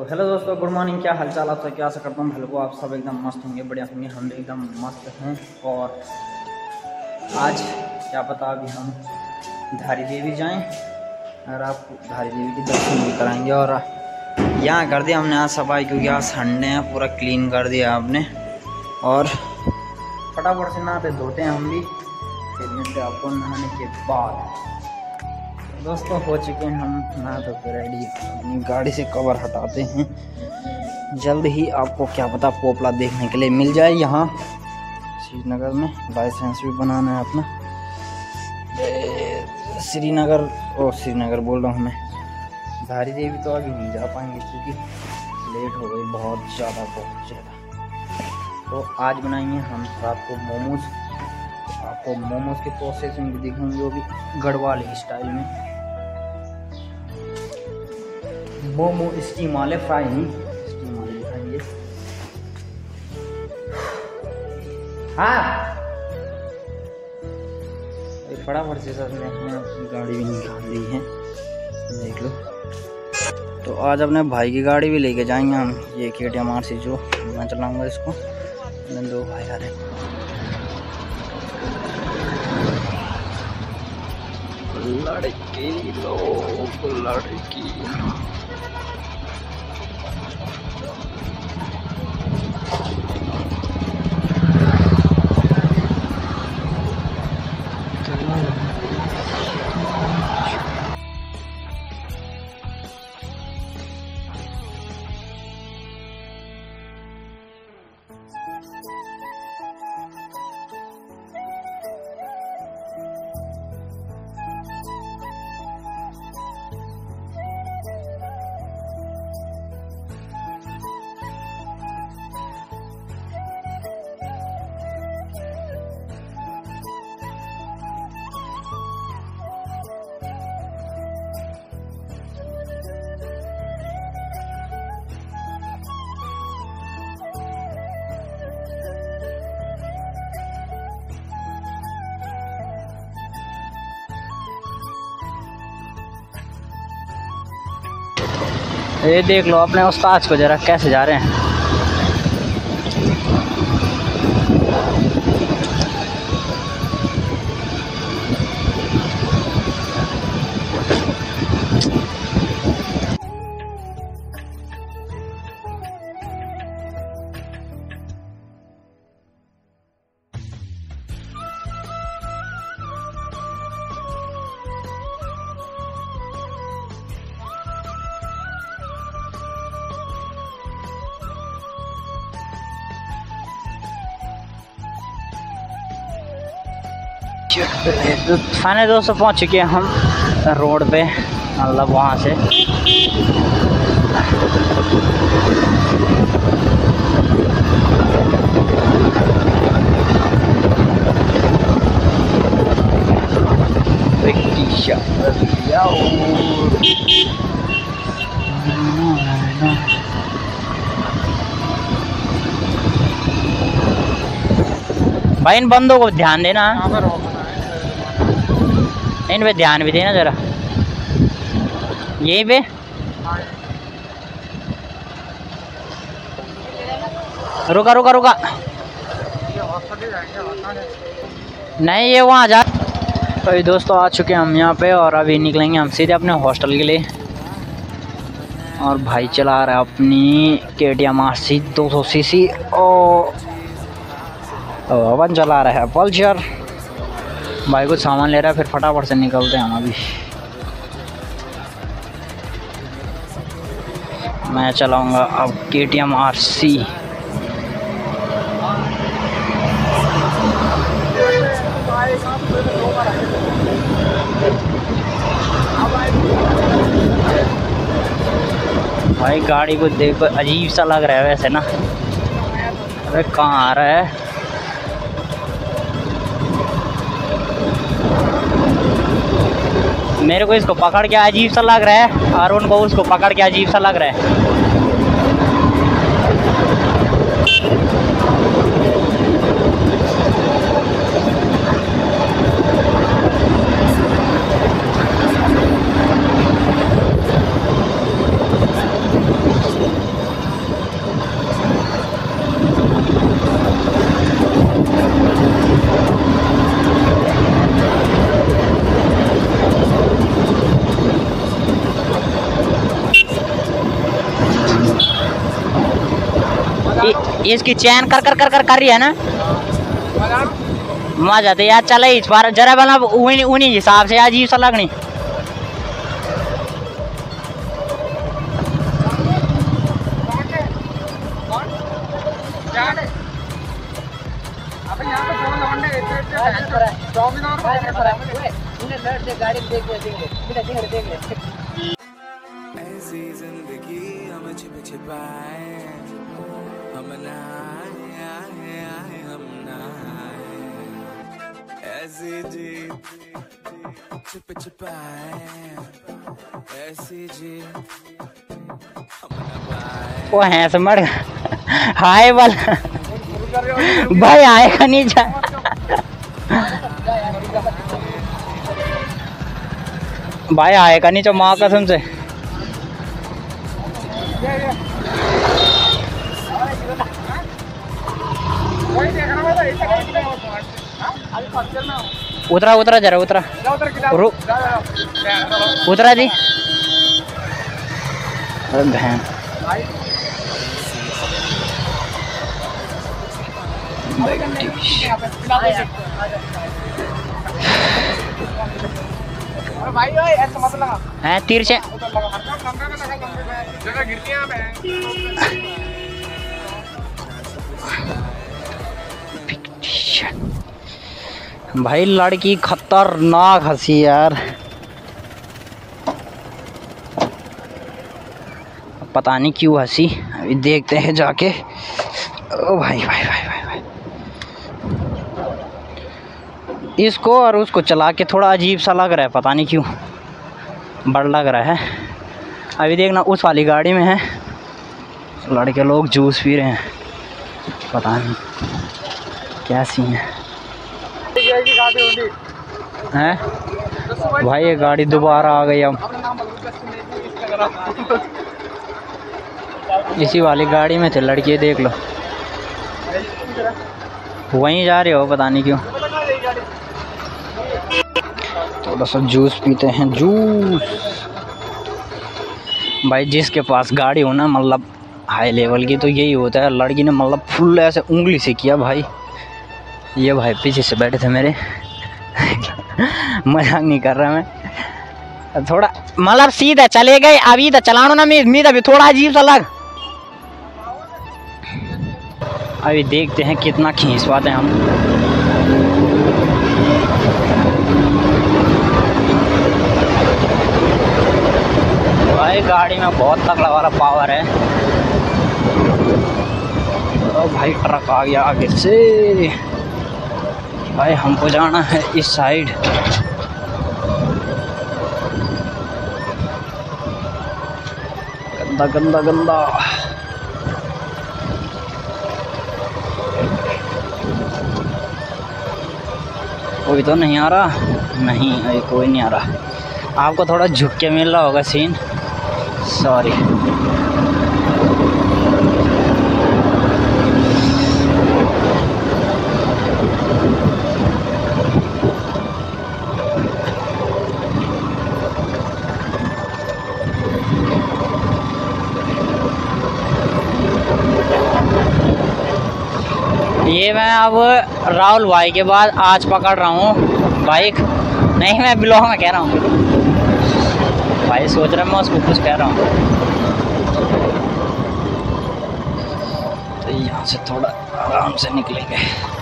Hello दोस्तों, good morning. क्या हालचाल आप सब? क्या आशा करता हूँ भले को आप सब एकदम मस्त होंगे, बढ़िया होंगे। हम भी एकदम मस्त हैं। और आज क्या पता अभी हम धारी देवी जाएं और आपको धारी देवी के दर्शन भी कराएंगे। और यहाँ कर दिया हमने आज सफाई, क्योंकि आज संडे है, पूरा क्लीन कर दिया आपने। और फटाफट से नहाते धोते हैं हम भी, फिर मिलते हैं आपको नहाने के बाद। दोस्तों हो चुके हैं हम नहा धो के रेडी। अपनी गाड़ी से कवर हटाते हैं। जल्द ही आपको क्या पता पोपला देखने के लिए मिल जाए यहाँ श्रीनगर में। लाइसेंस भी बनाना है अपना। श्रीनगर बोल रहा हूँ मैं। धारी देवी तो अभी नहीं जा पाएंगे क्योंकि लेट हो गई बहुत ज़्यादा। तो आज बनाएंगे हम रात को मोमोज। आपको मोमोज के प्रोसेसिंग भी दिखाऊंगे, वो भी गढ़वाल स्टाइल में। मोमो स्टीम वाले, फ्राई नहीं, स्टीम वाले दिखाएंगे। हाँ फटाफट से सर ने अपनी गाड़ी भी निकाल दी है, देख लो। तो आज अपने भाई की गाड़ी भी लेके जाएंगे हम। ये KTM RC जो मैं चलाऊंगा इसको। दो भाई आ रहे हैं। लड़की ये देख लो अपने उस्ताद को जरा कैसे जा रहे हैं। तो फाइनल दोस्तों पहुंच चुके हैं हम रोड पे, मतलब वहाँ से। भाई इन बंदों को ध्यान देना, इन पे ध्यान भी देना जरा। यहीं पे रुका नहीं, ये वहाँ जा। तो दोस्तों आ चुके हैं हम यहाँ पे, और अभी निकलेंगे हम सीधे अपने हॉस्टल के लिए। और भाई चला रहा है अपनी KTM RC 200cc और अपन चला रहा है पल्सर। भाई कुछ सामान ले रहा है, फिर फटाफट से निकलते हैं हम अभी। मैं चलाऊंगा अब KTM RC। भाई गाड़ी को देखो अजीब सा लग रहा है वैसे ना। अरे कहाँ आ रहा है? मेरे को इसको पकड़ के अजीब सा लग रहा है, और उनको उसको पकड़ के अजीब सा लग रहा है। इसकी चैन कर कर कर कर कर रही है ना, मजा तो यार चले इस बार जरा वाला उन्हीं हिसाब से अजीब सा लगनी। ऐसी जिंदगी हम छिप छिपाए, हम नहाए आए हम नहाए, ऐसी जी छिप छिपाए, ऐसी जी हम नहाए। वो है समझ हाय वाला भाई आएगा नहीं जा। भाई आएगा नहीं जो माँ कसम से। उतरा उतरा जरा उतरा उतरा जी। अरे बहन है तीर से भाई लड़की खतरनाक हंसी यार, पता नहीं क्यों हंसी, अभी देखते हैं जाके। ओ भाई भाई भाई भाई भाई इसको और उसको चला के थोड़ा अजीब सा लग रहा है, पता नहीं क्यों बड़ लग रहा है। अभी देखना उस वाली गाड़ी में है लड़के लोग जूस पी रहे हैं, पता नहीं क्या सीन है। हैं भाई ये गाड़ी दोबारा आ गई, अब इसी वाली गाड़ी में थे लड़के, देख लो वहीं जा रहे हो, पता नहीं क्यों। थोड़ा सा जूस पीते हैं, जूस। भाई जिसके पास गाड़ी हो ना मतलब हाई लेवल की, तो यही होता है। लड़की ने मतलब फुल ऐसे उंगली से किया भाई। ये भाई पीछे से बैठे थे मेरे मजाक नहीं कर रहा मैं, थोड़ा मतलब सीधा चले गए। अभी तो चलानो ना मीद अभी थोड़ा अजीब सा लग। अभी देखते हैं कितना खींच पाते हैं हम। भाई गाड़ी में बहुत तगड़ा वाला पावर है। तो भाई ट्रक आ गया आगे से। भाई हमको जाना है इस साइड। गंदा गंदा गंदा। कोई तो नहीं आ रहा, नहीं अभी कोई नहीं आ रहा। आपको थोड़ा झुक के मिल रहा होगा सीन, सॉरी। ये मैं अब राहुल भाई के बाद आज पकड़ रहा हूँ बाइक। नहीं मैं ब्लॉग में कह रहा हूँ, भाई सोच रहा मैं उसको कुछ कह रहा हूँ। तो यहाँ से थोड़ा आराम से निकलेंगे।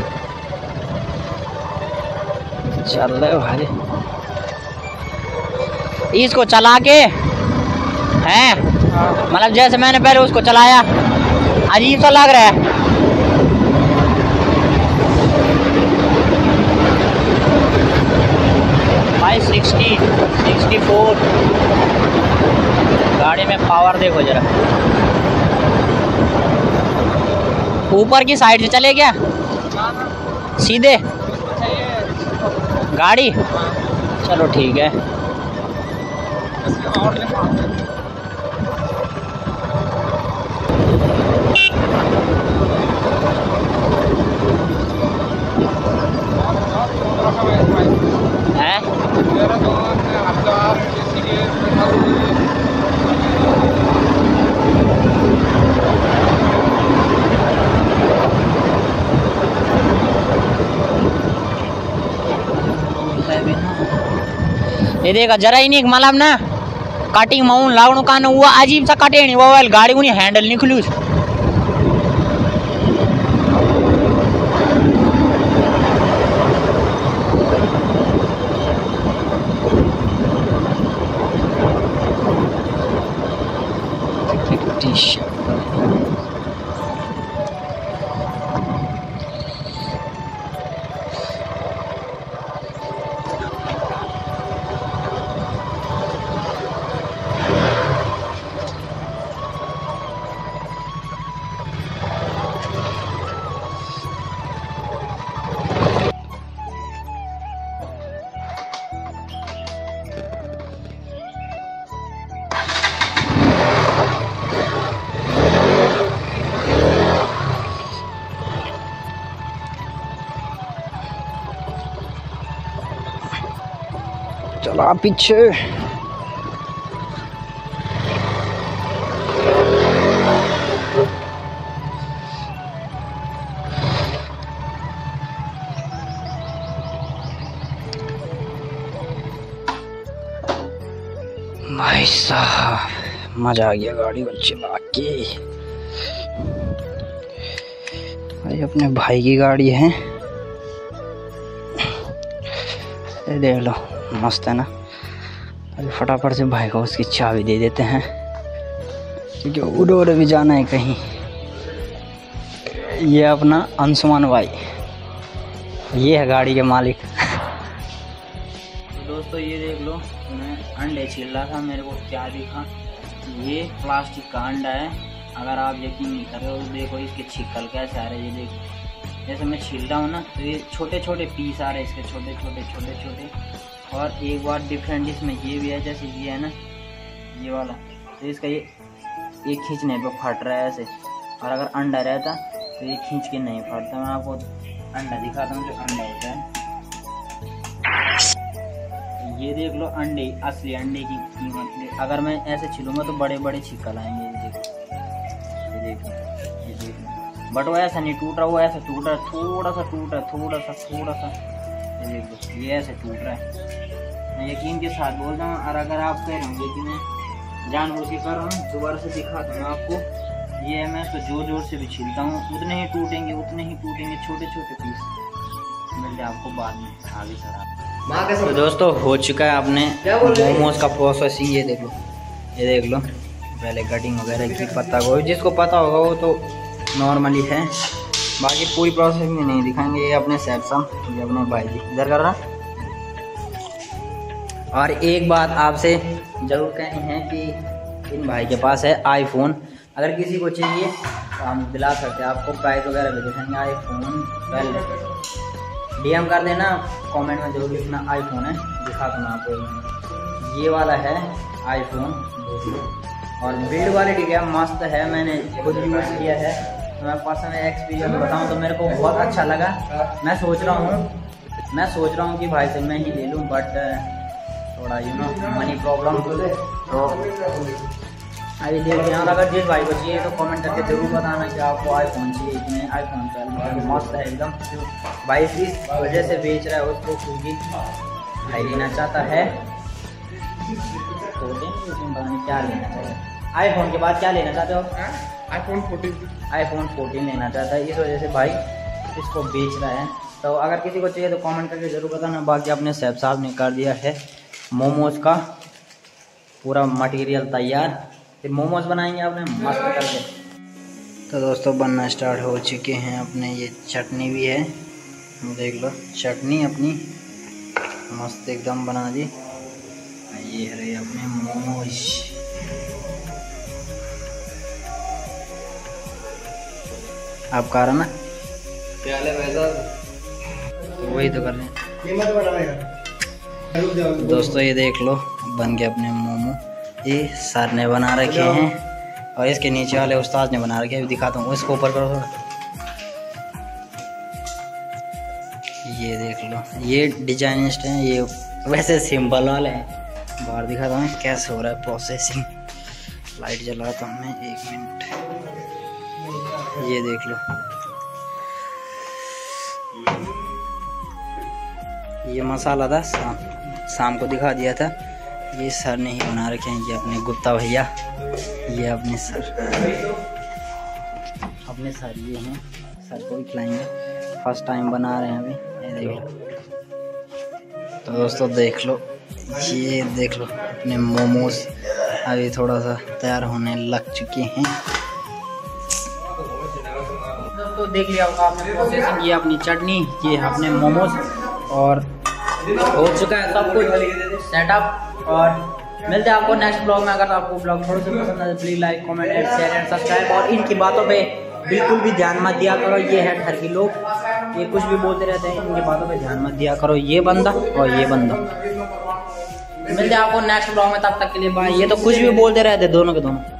चल रहे भाई, इसको चला के हैं मतलब जैसे मैंने पहले उसको चलाया अजीब सा लग रहा है। भाई 64 गाड़ी में पावर देखो जरा। ऊपर की साइड से चले क्या सीधे गाड़ी? चलो ठीक है। ये देखा जरा ही नहीं मतलब ना कटिंग माउन लागणो का हुआ अजीब सा कटे नहीं वो गाड़ी को नहीं हैंडल निकलू चला पीछे। भाई साहब मजा आ गया गाड़ी को चला के। भाई अपने भाई की गाड़ी है, ये देख लो मस्त है ना। अभी फटाफट से भाई को उसकी चाबी दे देते हैं क्योंकि उड़ उड़ भी जाना है कहीं। ये अपना अंशुमान भाई, ये है गाड़ी के मालिक। तो दोस्तों ये देख लो, मैं अंडे छील रहा था, मेरे को क्या दिखा, ये प्लास्टिक का अंडा है। अगर आप यकीन नहीं कर रहे हो तो देखो इसके छिकल कैसे आ रहे हैं। ये देखो जैसे मैं छील रहा हूँ ना तो ये छोटे छोटे पीस आ रहे हैं इसके, छोटे छोटे छोटे छोटे। और एक बार डिफरेंट इसमें ये भी है, जैसे ये है ना ये वाला, तो इसका ये एक खींचने पे फट रहा है ऐसे। और अगर अंडा रहता तो ये खींच के नहीं फटता। मैं आपको अंडा दिखाता हूँ जो अंडा होता है। ये देख लो अंडे, असली अंडे की कीमत। अगर मैं ऐसे छिलूंगा तो बड़े बड़े छिकल आएंगे। ये देखो ये देखो, बट वो ऐसा नहीं टूट रहा, वो ऐसा टूट रहा है, थोड़ा सा टूट रहा है, थोड़ा सा। ये देखो ये ऐसे टूट रहा है। मैं यकीन के साथ बोल रहा हूँ। और अगर आप कह रहे होंगे कि मैं जानबूझ के कर रहा हूँ, दोबारा से दिखाता हूँ आपको। ये मैं तो जोर जोर से भी छीलता हूँ, उतने ही टूटेंगे छोटे छोटे पीस। मिलते आपको बाद में आगे सर। तो दोस्तों हो चुका है अपने मोमोज का प्रोसेसिंग। ये देख लो पहले कटिंग वगैरह की, पत्ता गोभी जिसको पता होगा वो तो नॉर्मली है, बाकी पूरी प्रोसेस में नहीं दिखाएंगे। ये अपने सैमसंग, ये अपने भाई जी इधर कर रहा। और एक बात आपसे ज़रूर कहनी है कि इन भाई के पास है आईफोन। अगर किसी को चाहिए तो हम दिला सकते हैं आपको, प्राइस वगैरह भी दिखाएंगे। आईफोन 12 डीएम कर देना, कमेंट में जरूर लिखना आईफोन है, दिखा दूँगा आपको। ये वाला है आईफोन, और बिल्ड क्वालिटी क्या मस्त है, मैंने खुद यूज़ किया है। मैं पर्सनल एक्सपीरियंस बताऊं तो मेरे को बहुत अच्छा लगा। मैं सोच रहा हूँ कि भाई से मैं ही ले लूँ, बट थोड़ा मनी प्रॉब्लम तो अभी देखते हैं। और अगर जिस भाई को चाहिए तो कमेंट करके जरूर बताना कि आपको आईफोन चाहिए। इसमें आईफोन 12 मस्त है एकदम। भाई इस वजह से बेच रहा है उसको क्योंकि भाई लेना चाहता है। क्या लेना चाहिए, आईफोन के बाद क्या लेना चाहते हो? आईफोन 14 लेना चाहता है, इस वजह से भाई इसको बेच रहा है। तो अगर किसी को चाहिए तो कमेंट करके ज़रूर बताना। बाकी अपने सैफ साहब ने कर दिया है मोमोज का पूरा मटेरियल तैयार, फिर मोमोज बनाएंगे अपने मस्त करके। तो दोस्तों बनना स्टार्ट हो चुके हैं अपने। ये चटनी भी है, देख लो चटनी अपनी मस्त एकदम बना दी। ये रहे अपने मोमोज। आप खा रहे ना? तो वही तो कर रहे हैं दोस्तों। ये देख लो बन गए अपने मोमो। ये सर ने बना रखे हैं और इसके नीचे वाले उस्ताद ने बना रखे हैं। दिखाता हूँ, इसको ऊपर करो थोड़ा। ये देख लो, ये डिजाइनिस्ट हैं, ये वैसे सिंपल वाले हैं। बाहर दिखाता हूँ कैसे हो रहा है प्रोसेसिंग। लाइट जलाता हूँ मैं, 1 मिनट। ये देख लो, ये मसाला था शाम को दिखा दिया था। ये सर ने ही बना रखे हैं, ये अपने गुप्ता भैया, ये अपने सर ये हैं, सर को भी खिलाएंगे। फर्स्ट टाइम बना रहे हैं अभी, ये देख लो। तो दोस्तों देख लो, ये देख लो अपने मोमोज अभी थोड़ा सा तैयार होने लग चुके हैं। तो देख लिया होगा आपने प्रोसेसिंग, ये अपनी चटनी, ये अपने मोमोज, और हो चुका है सब कुछ सेटअप। और मिलते हैं आपको नेक्स्ट ब्लॉग में। अगर आपको ब्लॉग थोड़ा सा पसंद आए please like comment and share and subscribe. और इनकी बातों पे बिल्कुल भी ध्यान मत दिया करो, ये है ठर के लोग, ये कुछ भी बोलते रहते हैं, इनकी बातों पे ध्यान मत दिया करो, ये बंदा और ये बंदा। मिलते हैं आपको नेक्स्ट ब्लॉग में, तब तक के लिए बाय। ये तो कुछ भी बोलते रहते दोनों के दोनों।